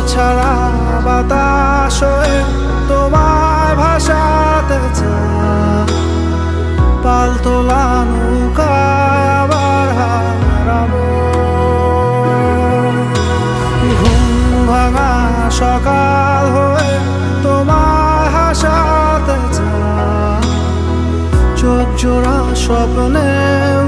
ছাড়া বাতাস হয়ে তোমায় ভাসাতে চাই। পালতোলা নৌকায় আবার হারাবো। ঘুম ভাঙা সকাল হয়ে তোমায় হাসাতে চাই। চোখ জোড়া স্বপ্নে